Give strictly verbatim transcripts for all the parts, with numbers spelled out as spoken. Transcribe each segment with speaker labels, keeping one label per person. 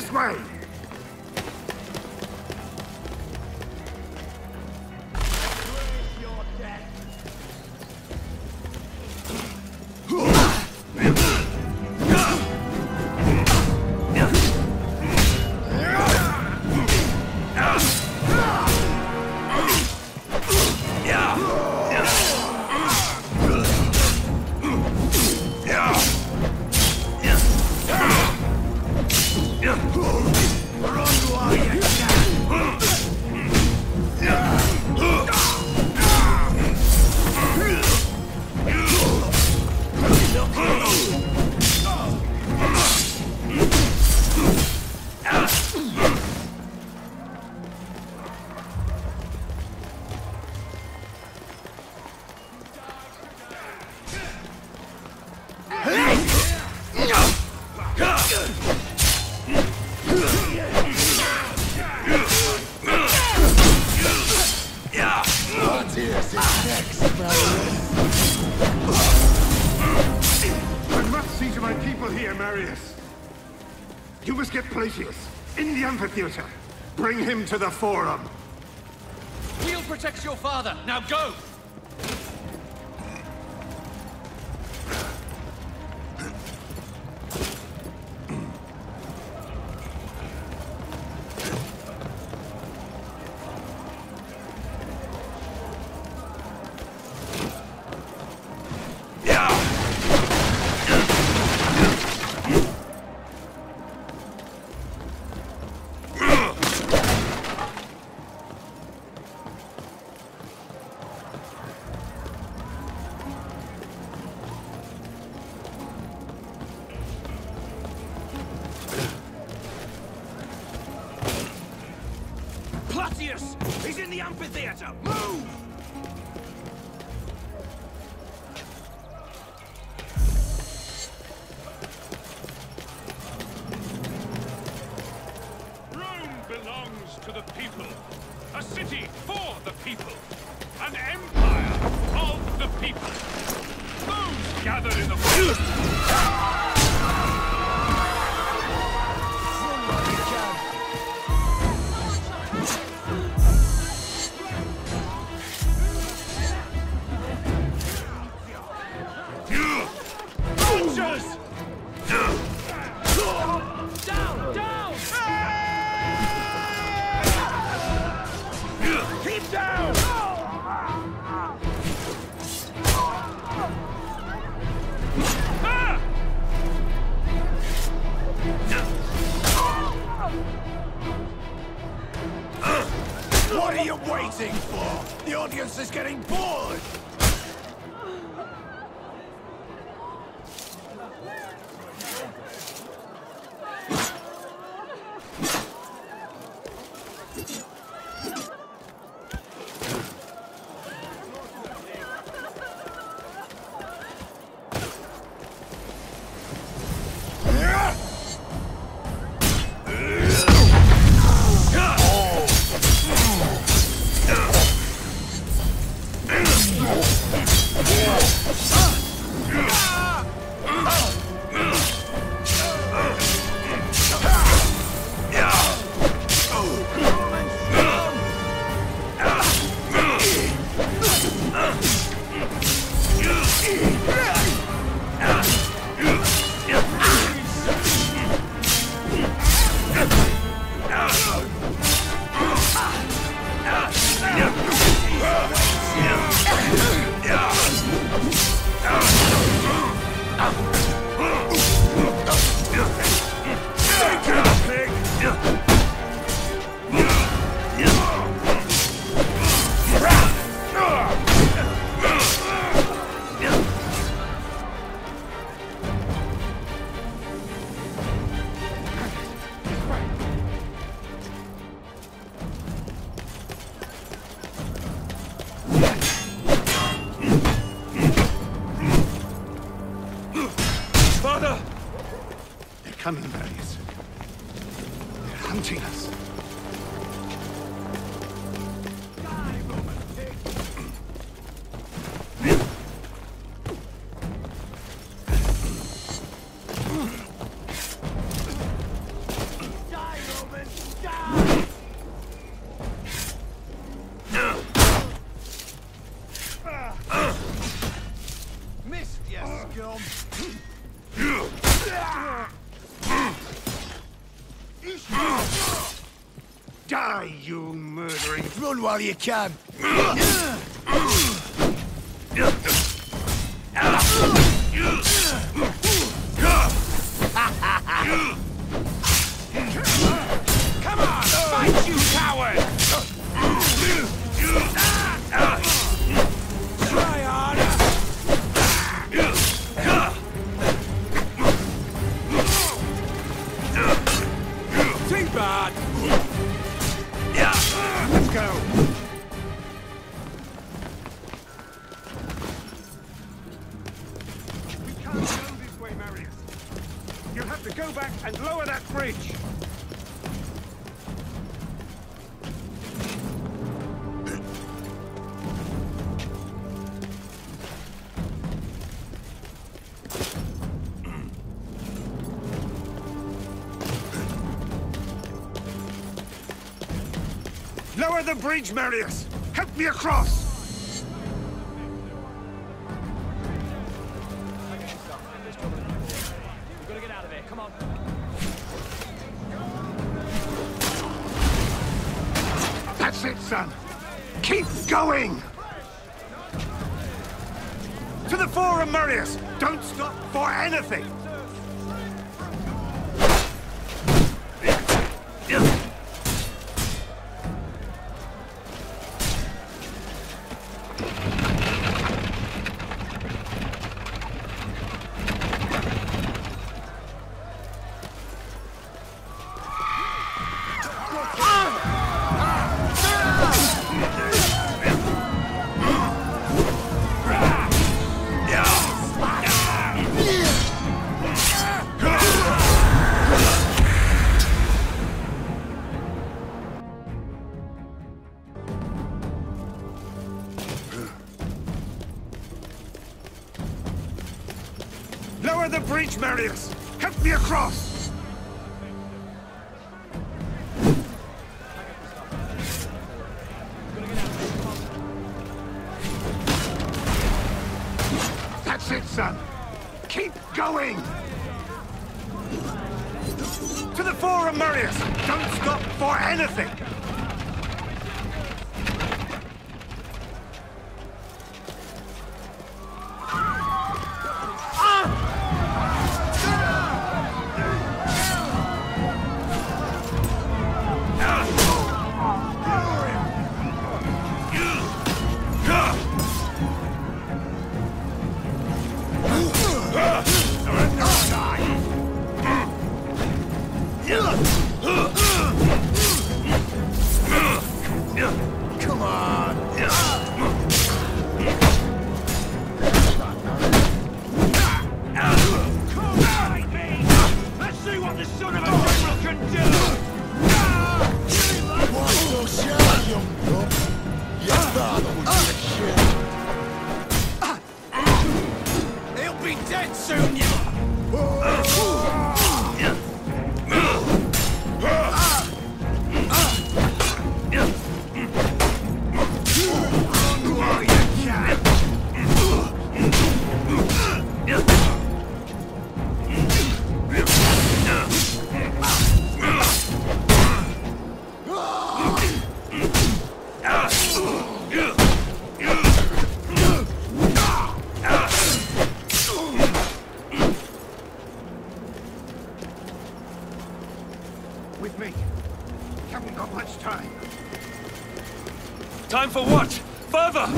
Speaker 1: This way! I must see to my people here, Marius. You must get Placius in the amphitheater. Bring him to the forum.
Speaker 2: We'll protect your father. Now go!
Speaker 3: He's in the amphitheater! Move!
Speaker 4: Rome belongs to the people. A city for the people. An empire of the people. Those gathered in the forest.
Speaker 3: What are you waiting for? The audience is getting bored!
Speaker 1: Coming, Marius. They're hunting us.
Speaker 3: Die!
Speaker 1: Die, you murdering...
Speaker 3: Run while you can.
Speaker 4: Come on, fight, you coward!
Speaker 3: Try harder. Too bad.
Speaker 1: Let's go! We can't go this way, Marius. You'll have to go back and lower that bridge. Lower the bridge, Marius! Help me across!
Speaker 2: We've got to get out of here. Come on.
Speaker 1: That's it, son! Keep going! To the forum, Marius! Don't stop for anything! Lower the bridge, Marius! Help me across! That's it, son! Keep going! To the forum, Marius! Don't stop for anything!
Speaker 3: Come on.
Speaker 4: Let's see what the son of a general can do!
Speaker 3: Why so shy, young pup? Your father would be a shit. He'll be dead soon, you...
Speaker 1: With me. Haven't got much time.
Speaker 4: Time for what? Further!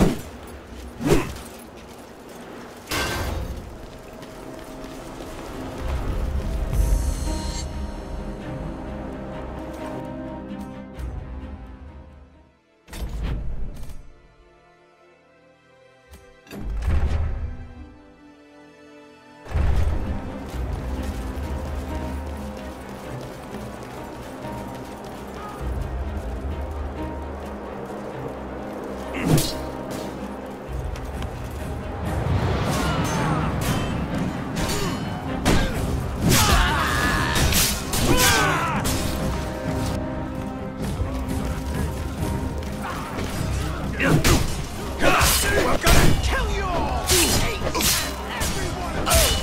Speaker 3: We're gonna kill you all! Everyone!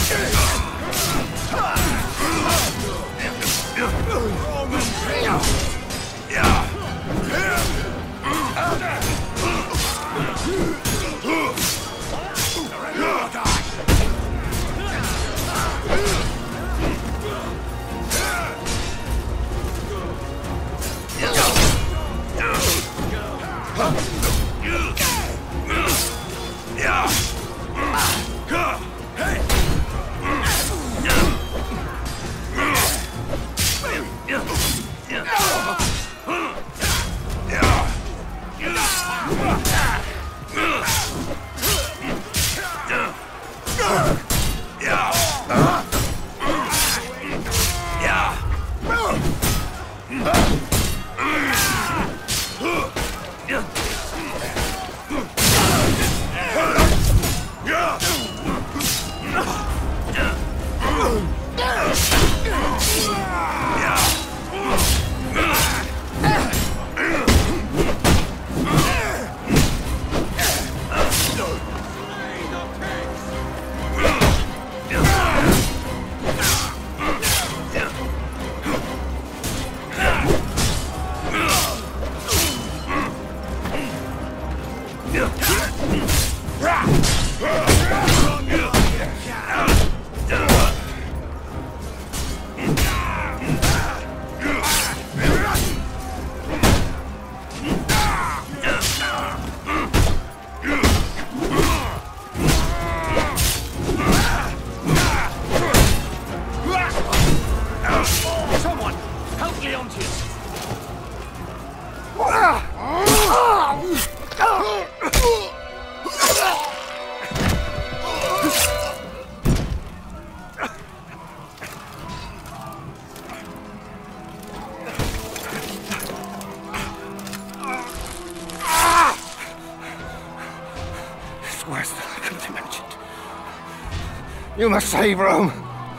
Speaker 1: You must save Rome.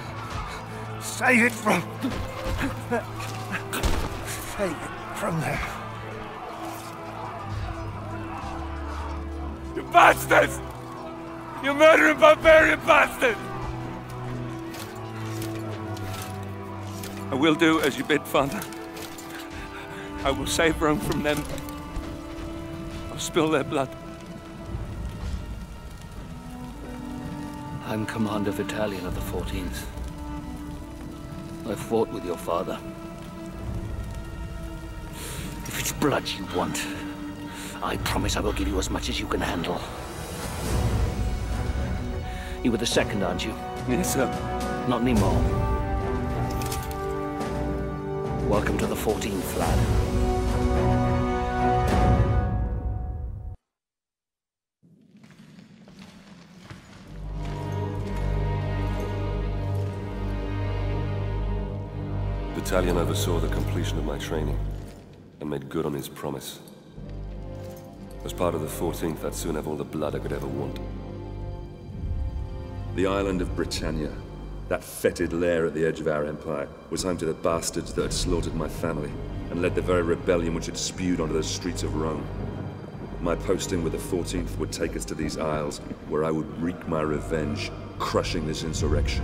Speaker 1: Save it from... Save it from there.
Speaker 5: You bastards! You murdering barbarian bastards! I will do as you bid, Father. I will save Rome from them. I'll spill their blood.
Speaker 6: I'm Commander Battalion of the fourteenth. I fought with your father. If it's blood you want, I promise I will give you as much as you can handle. You were the second, aren't you?
Speaker 5: Yes, sir.
Speaker 6: Not anymore. Welcome to the fourteenth, lad.
Speaker 7: Battalion oversaw the completion of my training and made good on his promise. As part of the fourteenth, I'd soon have all the blood I could ever want.
Speaker 8: The island of Britannia, that fetid lair at the edge of our empire, was home to the bastards that had slaughtered my family and led the very rebellion which had spewed onto the streets of Rome. My posting with the fourteenth would take us to these isles, where I would wreak my revenge, crushing this insurrection.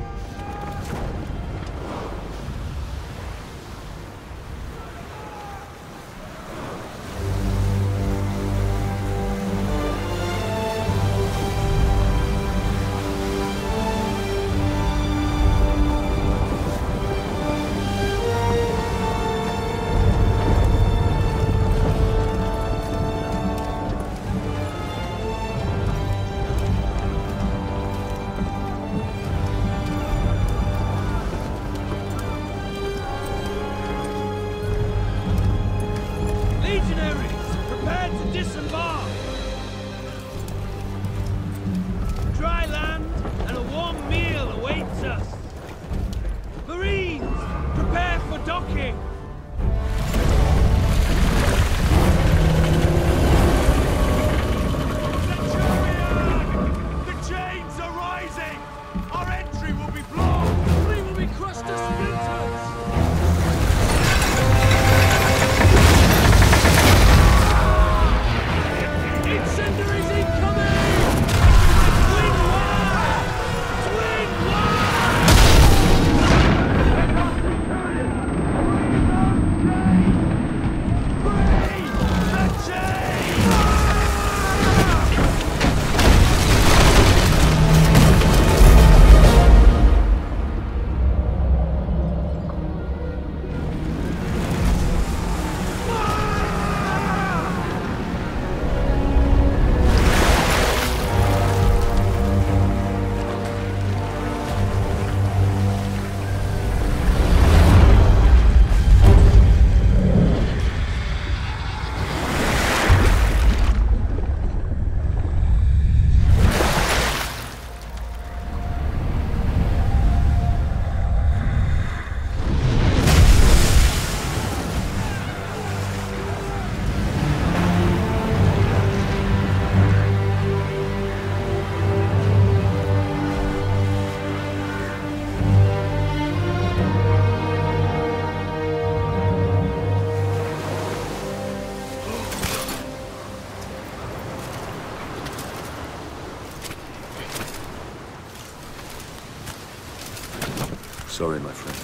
Speaker 8: Sorry, my friend.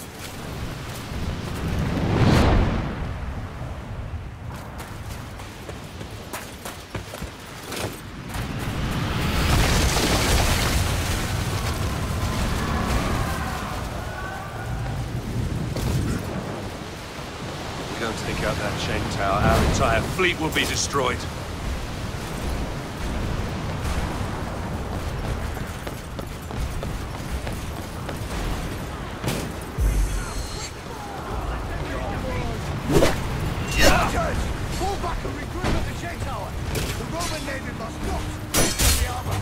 Speaker 5: We don't take out that chain tower, our entire fleet will be destroyed.
Speaker 3: Fall back and regroup at the chain tower. The Roman navy must not breach the armor.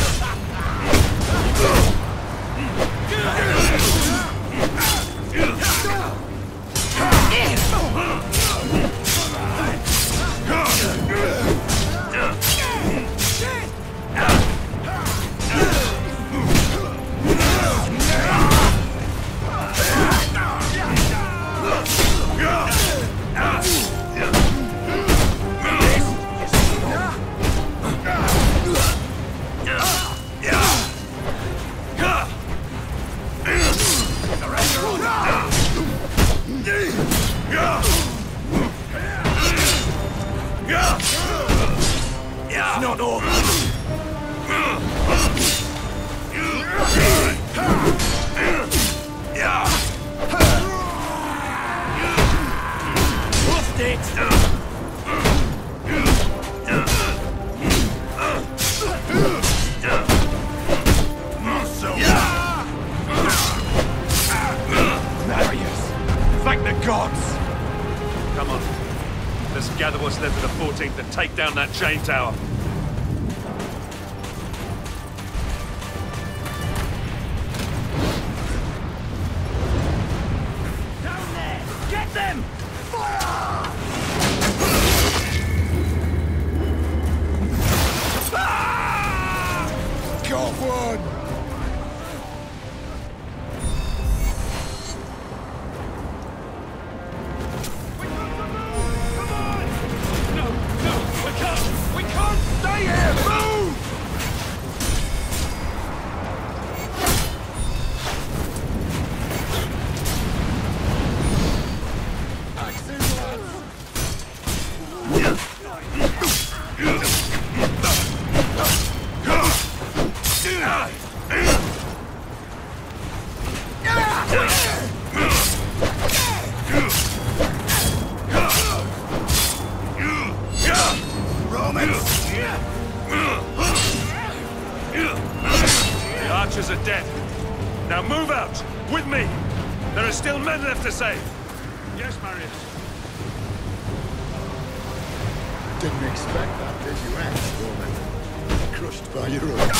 Speaker 3: It's not over. Lost it. Marius, thank the gods.
Speaker 5: Come on. Let's gather what's left of the fourteenth and take down that chain tower.
Speaker 3: Down there! Get them! Fire! Ah! Got one!
Speaker 5: The archers are dead. Now move out! With me! There are still men left to save!
Speaker 4: Yes, Marius.
Speaker 3: Didn't expect that, did you, eh, Roman? Crushed by your own.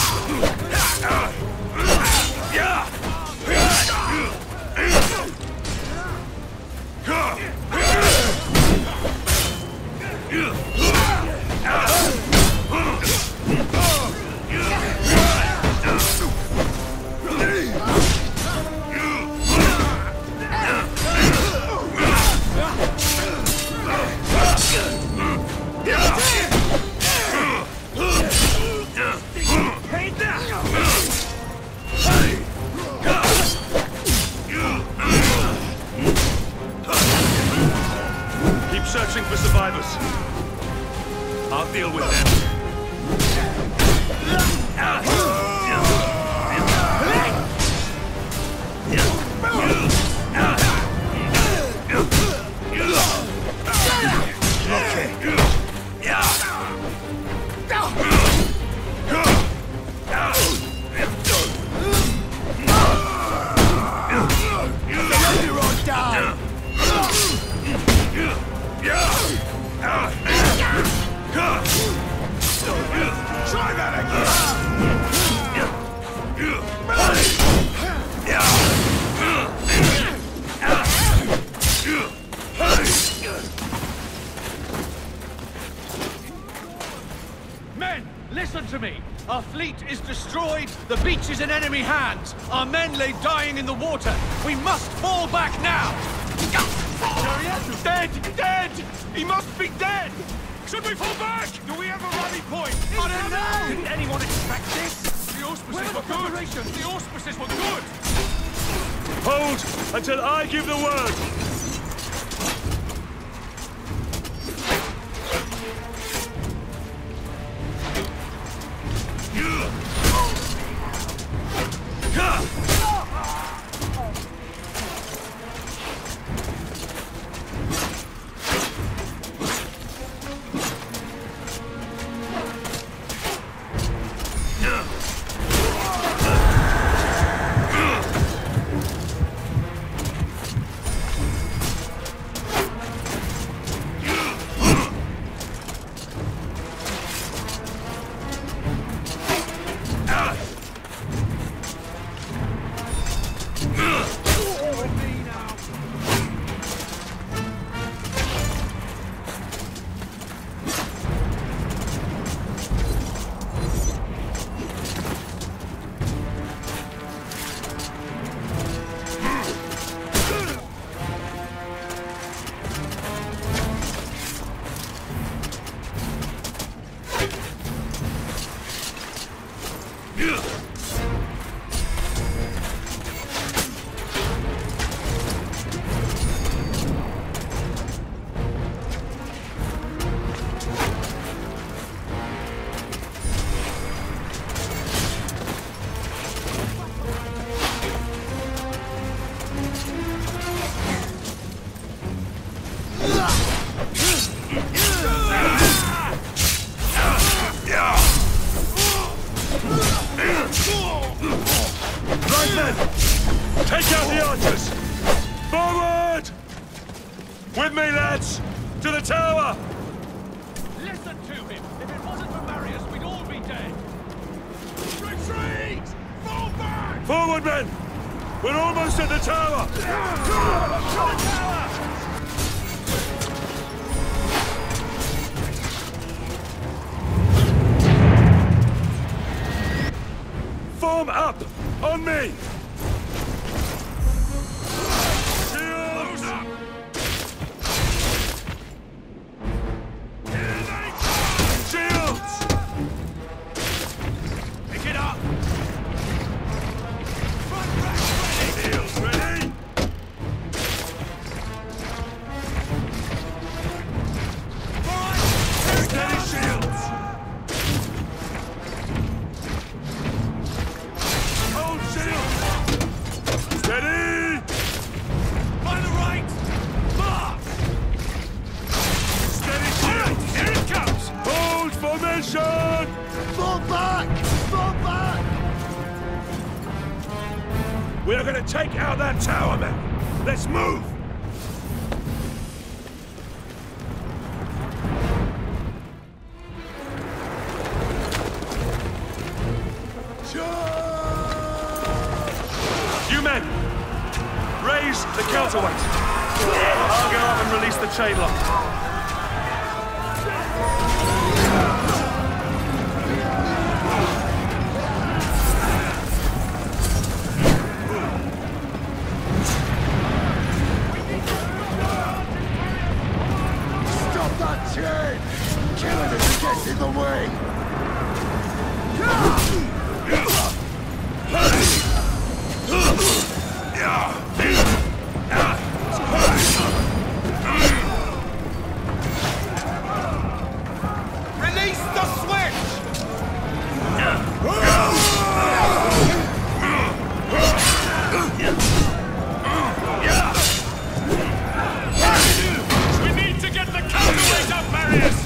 Speaker 5: Keep searching for survivors. I'll deal with them.
Speaker 3: Try that again!
Speaker 2: Men, listen to me! Our fleet is destroyed, the beach is in enemy hands, our men lay dying in the water. We must fall back now!
Speaker 4: Marius? Dead! Dead! He must be dead! Should we fall back? Do we have a rally point?
Speaker 2: I don't know!
Speaker 4: Didn't anyone expect this? The auspices were good! The auspices were good!
Speaker 8: Hold until I give the word! Take out the archers! Forward! With me, lads! To the tower!
Speaker 2: Listen to him! If it wasn't for Marius, we'd all be dead! Retreat! Fall back!
Speaker 8: Forward, men! We're almost at the tower!
Speaker 2: To the tower!
Speaker 8: Form up! On me! We're gonna take out that tower, men! Let's move! You men! Raise the counterweight! I'll go up and release the chain lock.
Speaker 3: In the way!
Speaker 2: Release the switch!
Speaker 4: We need to get the counterweight up, Marius!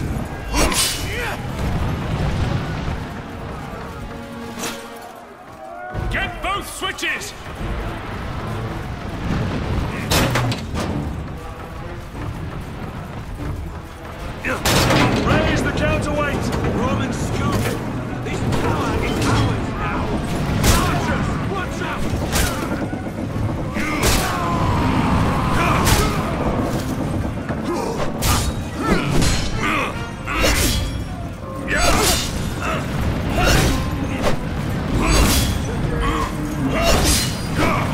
Speaker 4: Get both switches!
Speaker 8: Raise the counterweight! Roman scoop!
Speaker 2: This tower is ours now! Archers, watch out!
Speaker 8: Go!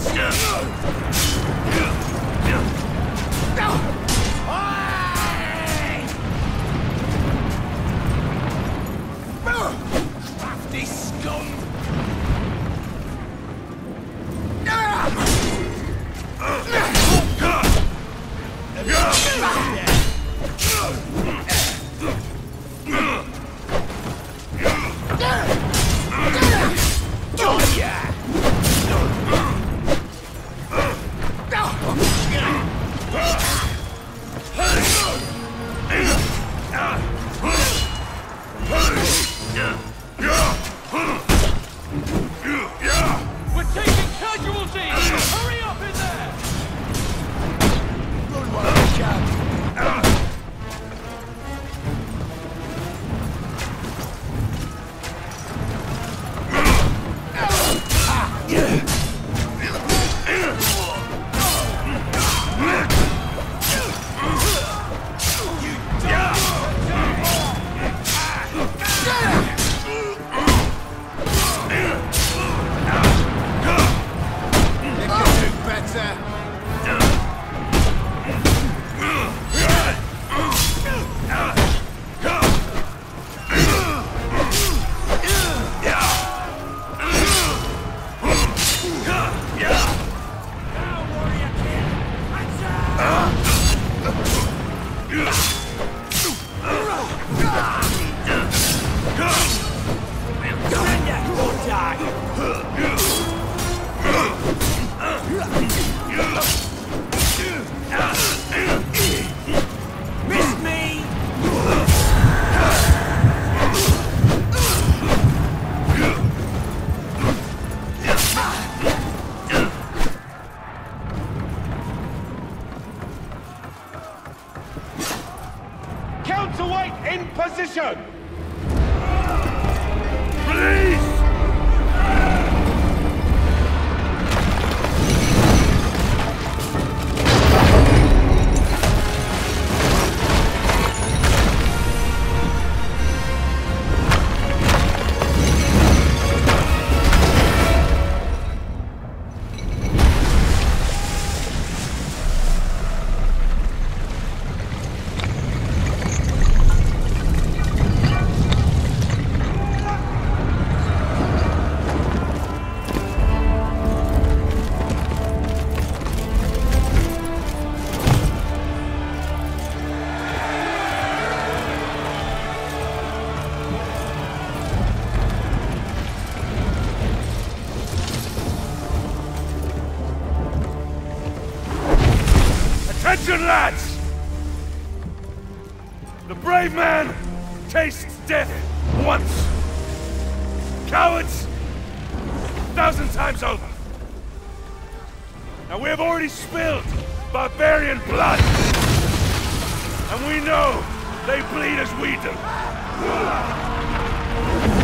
Speaker 3: Crafty scum!
Speaker 2: We're taking casualties! Hurry up in there!
Speaker 3: Run while I can! You can do better!
Speaker 2: Miss me!
Speaker 4: Counterweight in position! Attention, lads! The brave man tastes death once. Cowards, a thousand times over. Now we have already spilled barbarian blood. And we know they bleed as we do.